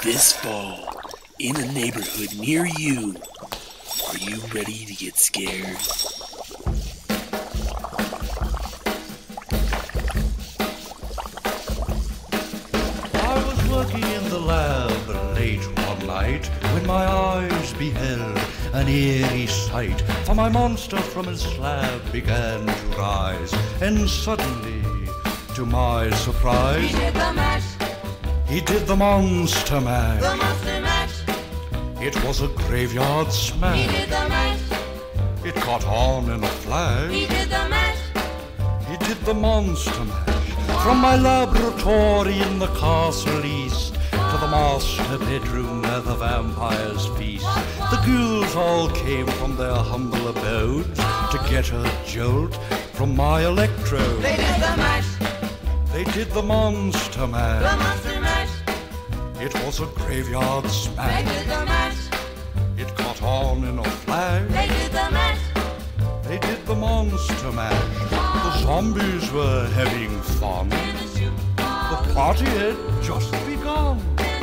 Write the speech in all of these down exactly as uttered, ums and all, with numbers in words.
this fall in a neighborhood near you. Are you ready to get scared? I was working in the lab late one night when my eyes beheld an eerie sight. For my monster from his slab began to rise, and suddenly, to my surprise, He did the mash. He did the monster mash. The monster mash. It was a graveyard smash. He did the mash. It caught on in a flash. He did the mash. He did the monster mash. From my laboratory in the castle east to the master bedroom where the vampires feast, the ghouls all came from their humble abodes to get a jolt from my electrode. They did the mash. They did the monster mash. The monster mash. It was a graveyard They smash. did the mash. It caught on in a flash. They did the mash. They did the monster mash. The zombies were having fun. The party had just begun.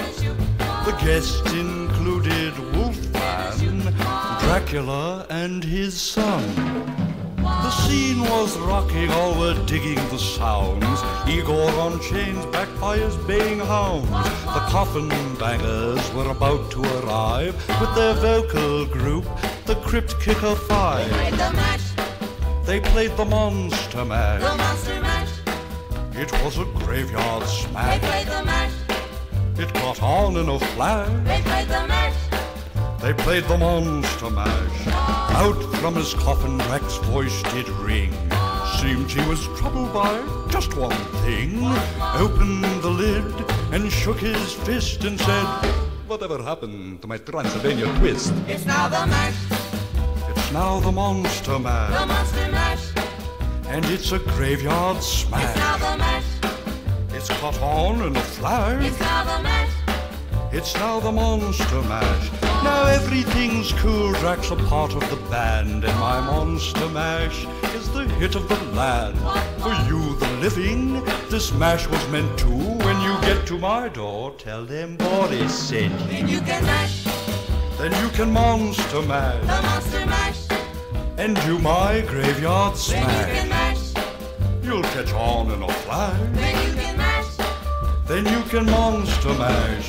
The guests included Wolfman, Dracula, and his son. The scene was rocking, all were digging the sounds. Igor on chains, backed by his baying hounds. The coffin bangers were about to arrive with their vocal group, the Crypt Kicker They Five. played the mash. They played the monster mash. The monster mash. It was a graveyard They smash. played the mash. It caught on in a flash. They played the mash. They played the monster mash. Out from his coffin, Drac's voice did ring. Seemed he was troubled by just one thing. Opened the lid and shook his fist and said, "Whatever happened to my Transylvania twist?" It's now the mash. It's now the monster The mash. monster mash. And it's a graveyard It's now smash. the mash. It's caught on in a flash. It's now the mash. It's now the monster mash. Now everything's cool, Drac's a part of the band, and my monster mash is the hit of the land. For you, the living, this mash was meant to. When you get to my door, tell them Boris sent you. Then you can mash. Then you can monster The mash monster mash. and do my graveyard Then you can smash. mash. You'll catch on in a flash. Then you can mash. Then you can monster mash.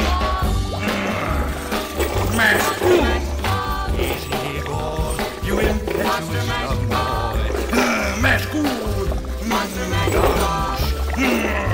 Mash. Easy, Igor, you impetuous young boy. Mash good. Monster mash. Gosh.